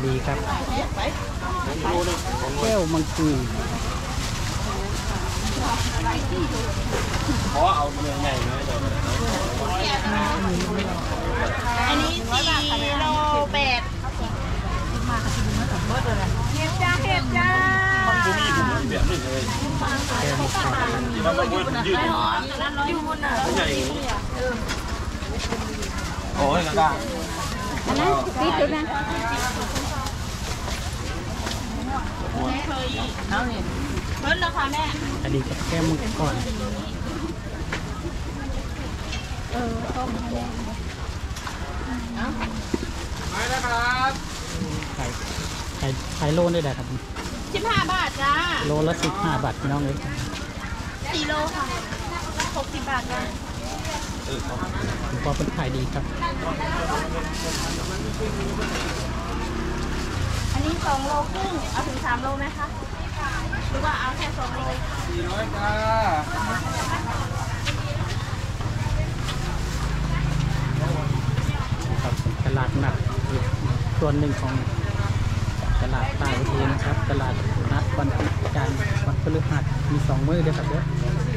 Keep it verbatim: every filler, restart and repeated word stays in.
ดีครับแก้วมังกรเพราะเอาเนื้อใหญ่เลยอันนี้สี่โลแปดเห็ดจ้าเห็ดจ้ามันดูมีผมเปลี่ยนเลยแก้วมังกรมันมันยืดยืดอยู่บนน่ะใหญ่โอ้ยกระด้างอันนั้นติดอยู่นะเอาเนี่ยเพิ่นราคาแม่อันนี้กับแก้วมังกรเออต้มให้แม่ไปนะครับขายขายขายโลได้ได้ครับสิบห้าบาทจ้าโลละสิบห้าบาทพี่น้องเลยสี่โลค่ะหกสิบบาทจ้าผมก็เป็นขายดีครับอันนี้สองโลครึ่งเอาถึงสามโลไหมคะหรือว่าเอาแค่สองโลสี่ร้อยจ้าครับตลาดนัดอีกส่วนหนึ่งของตลาดใต้อุเทนนะครับ ตลาดนัดวันจันทร์วันพฤหัสมีสองมื้อด้วยครับเด้อ